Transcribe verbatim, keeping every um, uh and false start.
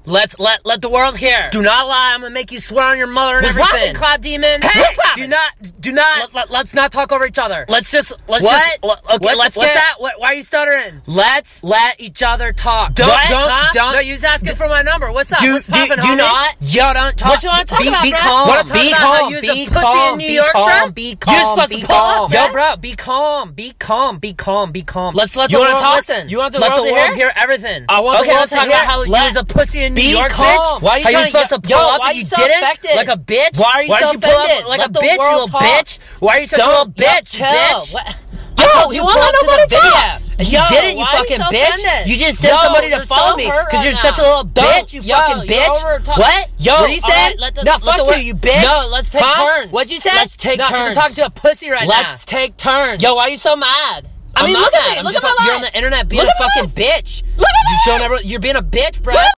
Let's let let the world hear. Do not lie. I'm gonna make you swear on your mother and What's everything. happening, Cloud Demon? Hey, What's happening? do not, do not. Let, let, let's not talk over each other. Let's just, let's What? just. l- Okay, What's- let's what's get. that? What, why are you stuttering? Let's let each other talk. Don't, What? don't, Huh? don't. No, you was asking for my number. What's up? Do, What's do, poppin', do homie? not. Yo, don't talk. What you wanna talk be, about, Be bro? calm. Wanna talk be about calm. how you was be a pussy calm. in New be York, calm. bro? Be You're calm. supposed be to pull up, calm. bro. Yo, bro, be calm. Be calm. Be calm. Be calm. Let's let you the wanna world talk? listen. You want the Let world the to world hear everything? I want the okay, world let's to talk hear- about how let- you was a pussy in New Be York, calm. bitch. Why are you how trying you to- supposed to yo, pull up why and you you so didn't? affected? Like a bitch? Why are you Why so did you pull up offended? like Let a the bitch, you world little talk. bitch? Why are you such a Don't- little yo, bitch, chill. bitch? What? Yo, Yo, you you pulled wanna up let to the nobody video. talk? And you Yo, didn't, you why are you fucking so bitch. offended? You just sent Yo, somebody to you're follow so me hurt because right you're such a now. little Don't- bitch, you yo, fucking you're bitch. over-talk- What? Yo, what did you all say? right, let the- no, let fuck the you, wor- you bitch. No, let's take Huh? turns. What'd you say? Let's take no, 'cause turns. I'm talking to a pussy right now. Let's take turns. Yo, why are you so mad? I I'm mean, not look at mad. me. I'm Look just at my like, you're on life. the internet being Look a at my fucking life. bitch. Look at You're me. showing everyone, you're being a bitch, bro. Look